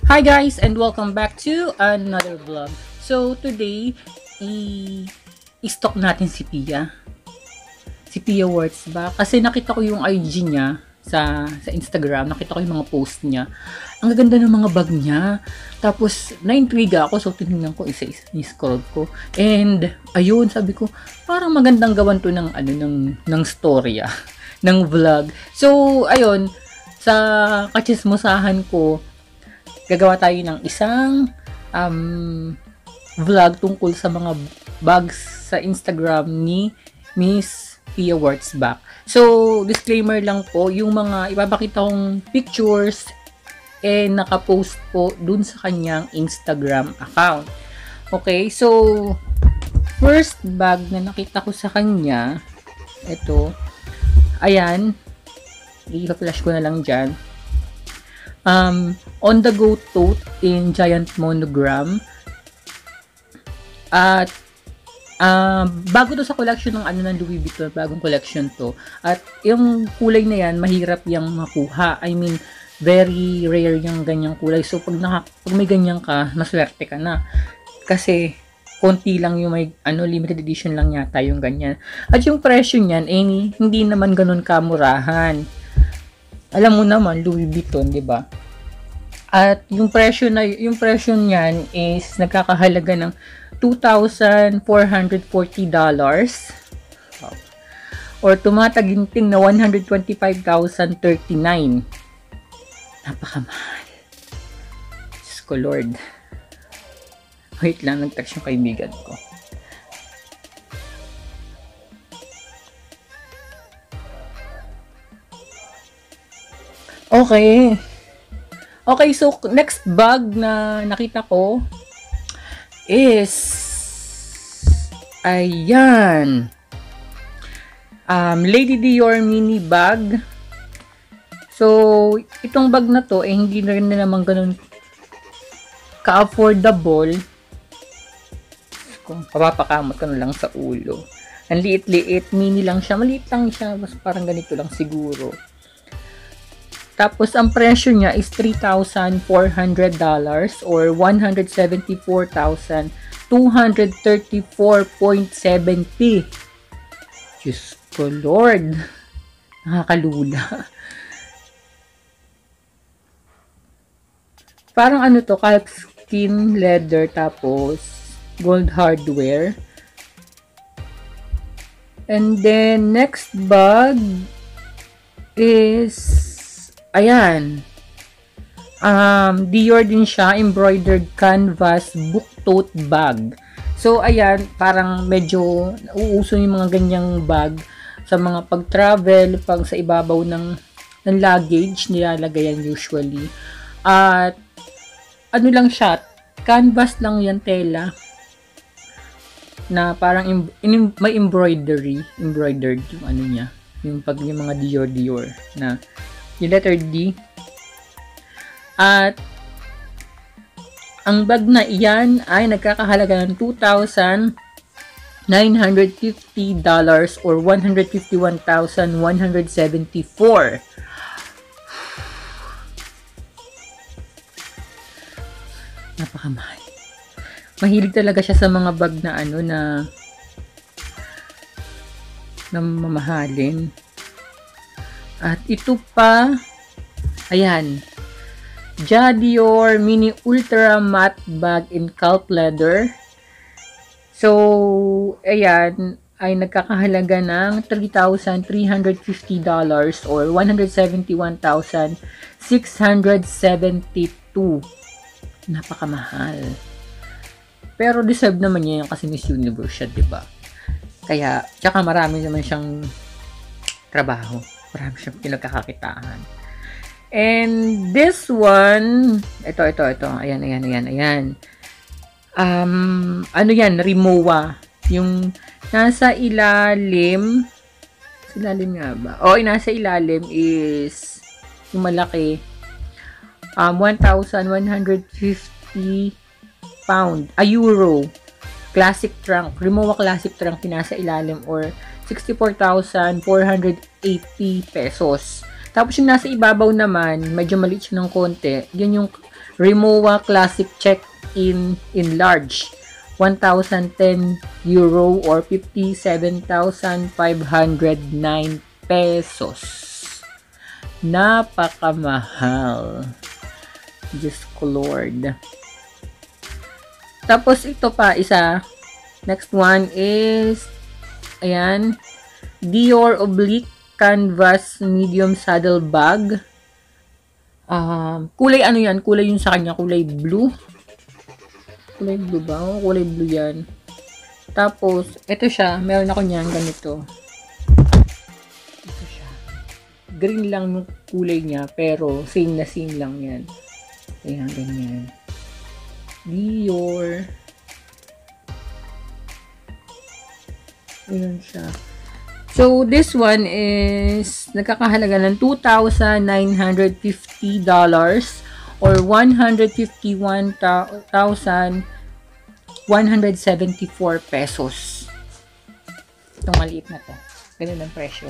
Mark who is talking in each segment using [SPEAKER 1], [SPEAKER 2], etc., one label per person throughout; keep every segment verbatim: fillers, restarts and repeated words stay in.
[SPEAKER 1] Hi guys and welcome back to another vlog. So today, i- i-stock natin si Pia. Si Pia Words ba? Kasi nakita ko yung I G niya sa sa Instagram, nakita ko yung mga post niya. Ang gaganda ng mga bag niya. Tapos na-intriga ako, so tinignan ko isa-isa, ni-scroll ko. And ayun, sabi ko, parang magandang gawan to ng ano ng ng storya, ng vlog. So ayun, sa kachismosahan ko, gagawa tayo ng isang um, vlog tungkol sa mga bags sa Instagram ni Miss Pia Wurtzbach. So, disclaimer lang po, yung mga ipapakita kong pictures eh nakapost po dun sa kanyang Instagram account. Okay, so first bag na nakita ko sa kanya, ito, ayan, i-flash ko na lang dyan. Um, on the go tote in giant monogram. At uh, bago to sa collection ng ano ng Louis Vuitton, bagong collection to. At yung kulay na yan, mahirap yang makuha. I mean, very rare yung ganyang kulay. So pag, naka, pag may ganyan ka, maswerte ka na. Kasi konti lang yung may ano, limited edition lang yata yung ganyan. At yung presyo niyan, eh, hindi naman ganun kamurahan. Alam mo naman, Louis Vuitton, di ba? At yung presyo na yung presyo niyan is nagkakahalaga ng two thousand four hundred forty dollars or tumataginting na one hundred twenty-five thousand thirty-nine. Napakamahal. Diyos ko, Lord. Wait lang, nag-text yung kaibigan ko. Okay. Okay, so next bag na nakita ko is ayan. Um, Lady Dior mini bag. So, itong bag na to eh hindi na rin na naman ganun ka-affordable. Kung papapakamot ka na lang sa ulo. Ang liit-liit, mini lang siya. Maliit lang siya, mas parang ganito lang siguro. Tapos, ang presyo niya is three thousand four hundred dollars or one hundred seventy-four thousand two hundred thirty-four point seven p. Diyos ko, Lord. Nakakalula. Parang ano to, calfskin leather tapos gold hardware. And then, next bag is ayan. Um, Dior din siya, embroidered canvas book tote bag. So, ayan, parang medyo uuso yung mga ganyang bag sa mga pag-travel, pag sa ibabaw ng, ng luggage, nilalagay yan usually. At, ano lang siya, canvas lang yan, tela, na parang im, in, may embroidery, embroidered yung ano niya, yung pag yung mga Dior Dior na yung letter D. At ang bag na iyan ay nagkakahalaga ng two thousand nine hundred fifty dollars or one hundred fifty-one thousand one hundred seventy-four. Napakamahal. Mahilig talaga siya sa mga bag na ano na na mamahalin. At ito pa, ayan, Dior Mini Ultra Matte Bag in Calp Leather. So, ayan, ay nagkakahalaga ng three thousand three hundred fifty dollars or one hundred seventy-one thousand six hundred seventy-two. Napakamahal. Pero deserve naman niya yung kasi Miss Universe siya, diba? Kaya, tsaka marami naman siyang trabaho. Marami siyang pinagkakakitaan. And this one, ito, ito, ito. Ayan, ayan, ayan, ayan. Um, ano yan? Rimowa. Yung nasa ilalim, sa ilalim nga ba? O, yung nasa ilalim is yung malaki. Um, one thousand one hundred fifty pound. A euro. Classic trunk. Rimowa classic trunk yung nasa ilalim or sixty-four thousand four hundred eighty pesos. Tapos yung nasa ibabaw naman, medyo maliit siya ng konti. Yan yung Rimowa Classic Check-in in large. one thousand ten euro or fifty-seven thousand five hundred nine pesos. Napakamahal. Diyos ko Lord. Tapos ito pa isa. Next one is ayan, Dior Oblique Canvas Medium Saddle Bag. Um, kulay ano yan? Kulay yun sa kanya. Kulay blue. Kulay blue ba? Oh, kulay blue yan. Tapos, ito siya. Meron ako niyan. Ganito. Ito siya. Green lang yung kulay niya. Pero, same na same lang yan. Ayan, ganyan. Dior. Ayan siya. So, this one is nagkakahalaga ng two thousand nine hundred fifty dollars or one hundred fifty-one thousand one hundred seventy-four pesos. Itong maliit na to. Ganun ang presyo.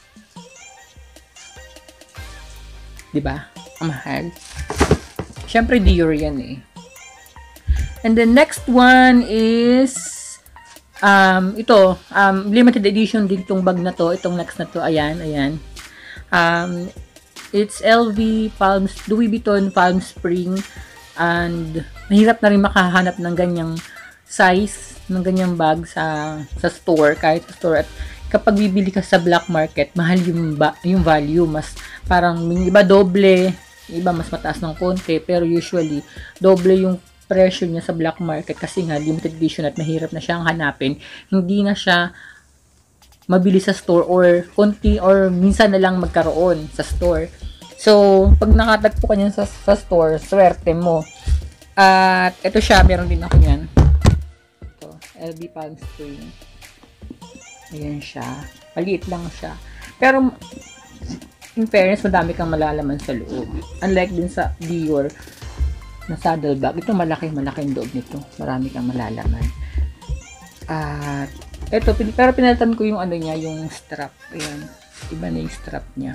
[SPEAKER 1] Diba? Ang mahal. Siyempre, Dior yan eh. And the next one is um, ito. Um, limited edition din itong bag na to. Itong next na to. Ayan, ayan. Um, It's L V, Palm, Louis Vuitton, Palm Spring, and mahirap na rin makahanap ng ganyang size, ng ganyang bag sa sa store, kahit sa store. At kapag bibili ka sa black market, mahal yung, ba, yung value. Mas parang, yung iba doble, yung iba mas mataas ng konti, pero usually, doble yung presyo niya sa black market kasi nga, limited edition at mahirap na siyang hanapin. Hindi na siya mabili sa store or konti or minsan na lang magkaroon sa store. So, pag nakatagpo ka niyan sa, sa store, swerte mo. At ito siya, meron din ako niyan. Ito, L V Palm Spring. Ayan siya. Maliit lang siya. Pero, in fairness, madami kang malalaman sa loob. Unlike din sa Dior na saddle bag. Ito, malaki-malaki yung loob nito. Marami kang malalaman. At ito, pero pinalitan ko yung ano niya, yung strap. Ayan. Iba na yung strap niya.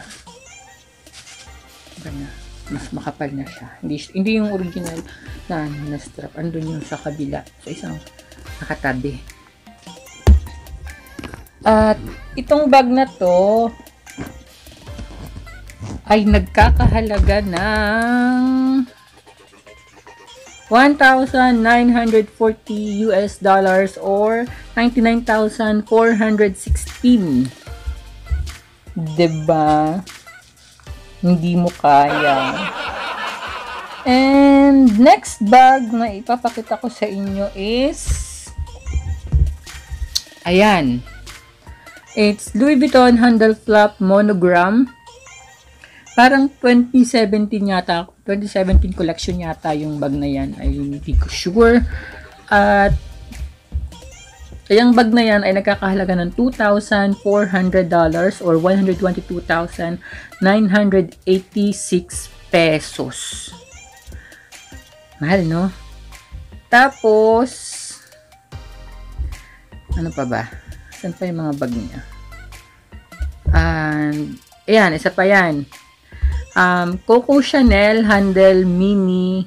[SPEAKER 1] Iba na. Mas makapal na siya. Hindi, hindi yung original na, na strap. Andun yung sa kabila. Sa isang nakatabi. At itong bag na to ay nagkakahalaga ng one thousand nine hundred forty U S dollars or ninety-nine thousand four hundred sixteen. Diba? Hindi mo kaya. And next bag na ipapakita ko sa inyo is ayan. It's Louis Vuitton Handle Flap Monogram. Parang twenty seventeen yata, twenty seventeen collection yata yung bag na yan. Ay hindi ko sure. At yung bag na yan ay nagkakahalaga ng two thousand four hundred dollars or one hundred twenty-two thousand nine hundred eighty-six pesos. Mahal, no? Tapos, ano pa ba? Saan pa yung mga bag niya? And, ayan, isa pa yan. Um, Coco Chanel Handle Mini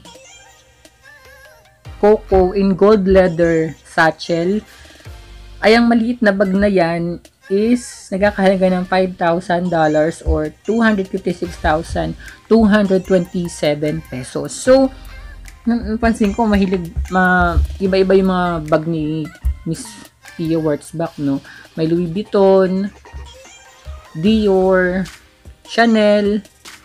[SPEAKER 1] Coco in gold leather satchel. Ay, ang maliit na bag na yan is nagkakahalaga ng five thousand dollars or two hundred fifty-six thousand two hundred twenty-seven pesos. So, napansin ko, mahilig, ma, iba-iba yung mga bag ni Miss Pia Wurtzbach, no? May Louis Vuitton, Dior, Chanel.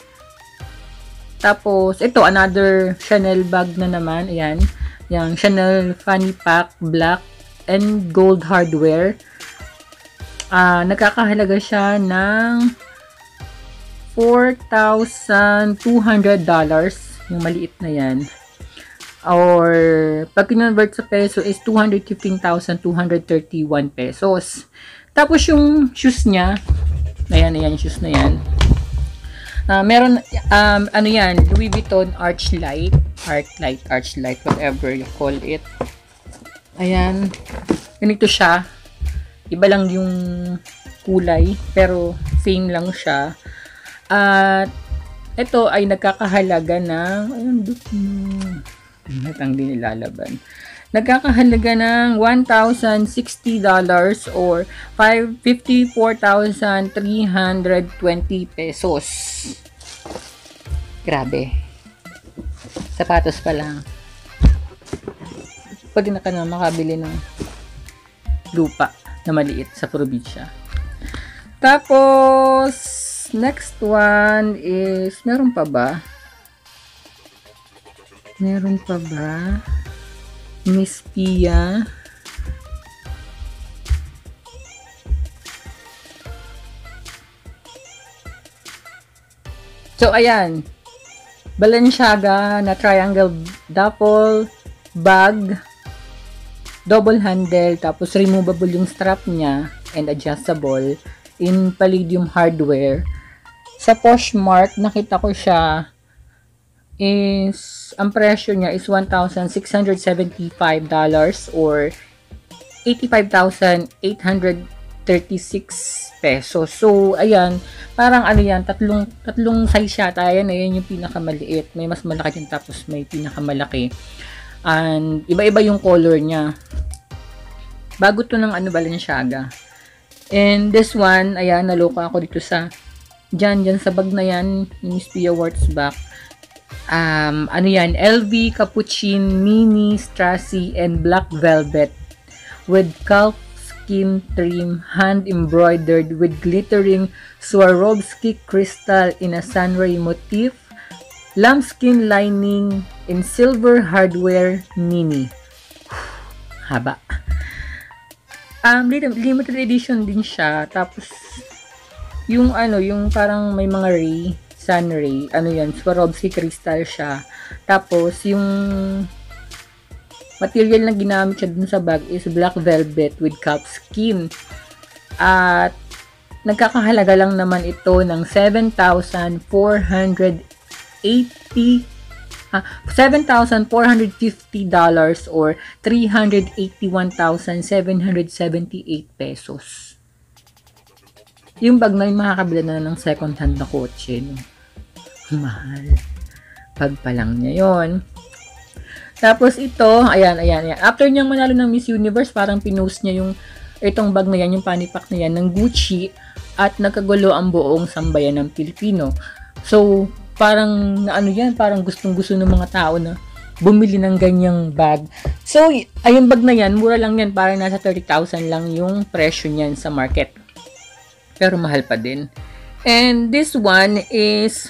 [SPEAKER 1] Tapos, ito, another Chanel bag na naman. Ayan. Yung Chanel Fanny Pack Black and Gold Hardware. Uh, nagkakahalaga siya ng four thousand two hundred dollars. Yung maliit na yan. Or, pag kinonvert sa peso is two hundred fifteen thousand two hundred thirty-one pesos. Tapos, yung shoes niya. Ayan, ayan, yung shoes na yan. Uh, meron, um, ano yan, Louis Vuitton Archlight, Archlight, Archlight, whatever you call it. Ayan, ganito siya. Iba lang yung kulay, pero same lang siya. At, uh, Ito ay nagkakahalaga ng, ayun, natang din nilalaban. Nagkakahalaga ng one thousand sixty dollars or fifty-four thousand three hundred twenty pesos. Grabe. Sapatos pa lang. Pwede na ka na makabili ng lupa na maliit sa probinsya. Tapos, next one is, meron pa ba? Meron pa ba? Miss Pia. So, ayan. Balenciaga na triangle duffel bag. Double handle. Tapos, removable yung strap niya and adjustable in Palladium hardware. Sa Poshmark, nakita ko siya is, ang presyo niya is one thousand six hundred seventy-five dollars or eighty-five thousand eight hundred thirty-six pesos. So, ayan, parang ano yan, tatlong, tatlong size yata. Ayan, ayan yung pinakamaliit. May mas malaki din tapos may pinakamalaki. And, iba-iba yung color niya. Bago to ng ano, Balenciaga. And this one, ayan, naloka ako dito sa, dyan, dyan sa bag na yan, yung Miss Pia Wurtzbach. Um, ano yan, L V Capuchin Mini Strassy and Black Velvet with calfskin trim, hand embroidered with glittering Swarovski crystal in a sunray motif, lambskin lining in silver hardware mini. Haba. Um, limited edition din siya. Tapos, yung ano, yung parang may mga ray, sunray, ano yan, Swarovski crystal siya. Tapos, yung material na ginamit siya dun sa bag is black velvet with calfskin. At, nagkakahalaga lang naman ito ng seven thousand four hundred eighty ah, seven thousand four hundred fifty dollars or three hundred eighty-one thousand seven hundred seventy-eight pesos. Yung bag na yun, makakabila na ng second hand na kotse, no? Mahal. Bag pa lang niya yon. Tapos ito, ayan, ayan, ayan. After niyang manalo ng Miss Universe, parang pinost niya yung itong bag na yan, yung panipak na yan ng Gucci at nagkagulo ang buong sambayan ng Pilipino. So, parang ano yan, parang gustong-gusto ng mga tao na bumili ng ganyang bag. So, ayun bag na yan, mura lang yan, parang nasa thirty thousand lang yung presyo niyan sa market. Pero mahal pa din. And this one is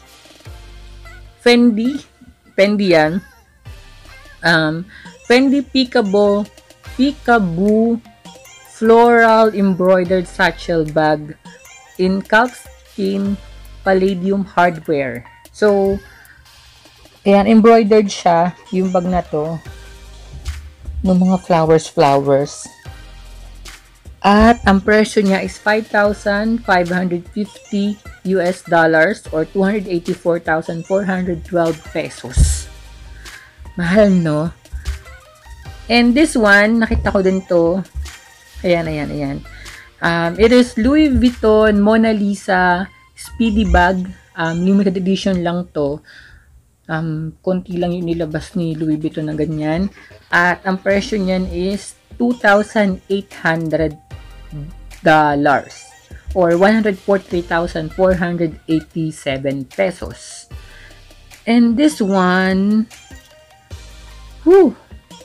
[SPEAKER 1] Fendi. Fendi yan. Um, Fendi Peekaboo Peekaboo Floral Embroidered Satchel Bag in calfskin Palladium hardware. So, ayan, embroidered siya, yung bag na to, ng mga flowers, flowers. At, ang presyo niya is five thousand five hundred fifty U S dollars or two hundred eighty-four thousand four hundred twelve pesos. Mahal, no? And this one, nakita ko din to. Ayan, ayan, ayan. Um, it is Louis Vuitton Mona Lisa Speedy Bag. Um, limited edition lang to. Um, konti lang yung nilabas ni Louis Vuitton na ganyan. At ang presyo niyan is two thousand eight hundred dollars or one hundred forty-three thousand four hundred eighty-seven pesos. And this one, whew,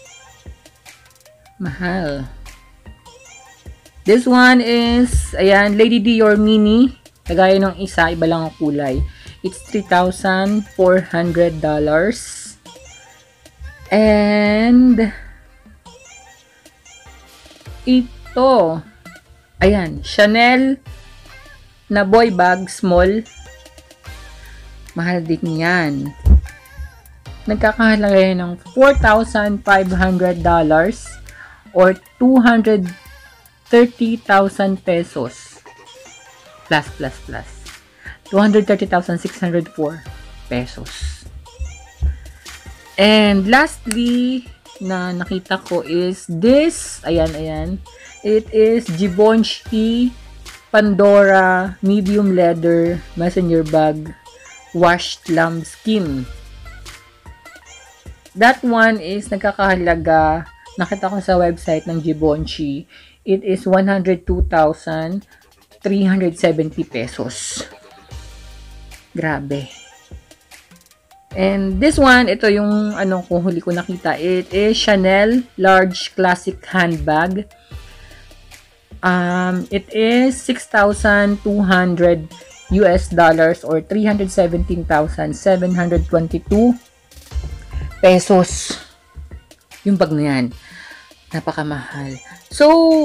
[SPEAKER 1] mahal. This one is, ayan, Lady Dior Mini. Kagaya ng isa, iba lang ang kulay. It's three thousand four hundred dollars. And ito, ayan, Chanel na boy bag, small. Mahal din yan. Nagkakahalaga yan ng four thousand five hundred dollars or two hundred thirty thousand pesos. Plus, plus, plus. two hundred thirty thousand six hundred four pesos. And lastly, na nakita ko is this. Ayan, ayan. It is Givenchy Pandora medium leather messenger bag wash lamb skin. That one is nagkakahalaga, nakita ko sa website ng Givenchy, it is one hundred two thousand three hundred seventy pesos. Grabe. And this one, ito yung ano ko huli ko nakita. It is Chanel Large Classic Handbag. Um, it is six thousand two hundred U S dollars or three hundred seventeen thousand seven hundred twenty-two pesos. Yung bag na yan. Napakamahal. So,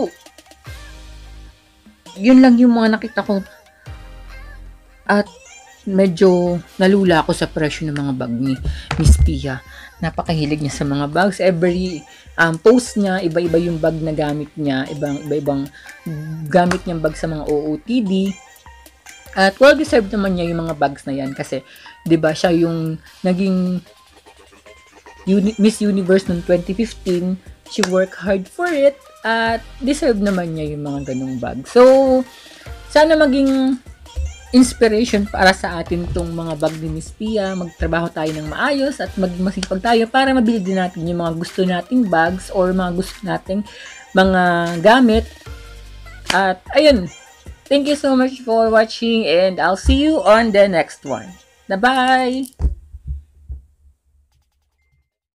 [SPEAKER 1] yun lang yung mga nakita ko. At medyo nalula ako sa presyo ng mga bag ni Miss Pia. Napakahilig niya sa mga bags. Every um, post niya, iba-iba yung bag na gamit niya. Ibang, iba-ibang gamit niyang bag sa mga O O T D. At well-deserved naman niya yung mga bags na yan. Kasi, di ba siya yung naging Uni- Miss Universe noong twenty fifteen. She worked hard for it. At deserve naman niya yung mga ganung bag. So, sana maging inspiration para sa atin tong mga bag ni Miss Pia. Magtrabaho tayo ng maayos at maging masipag tayo para mabili din natin yung mga gusto nating bags or mga gusto nating mga gamit. At ayun, thank you so much for watching and I'll see you on the next one. Bye-bye!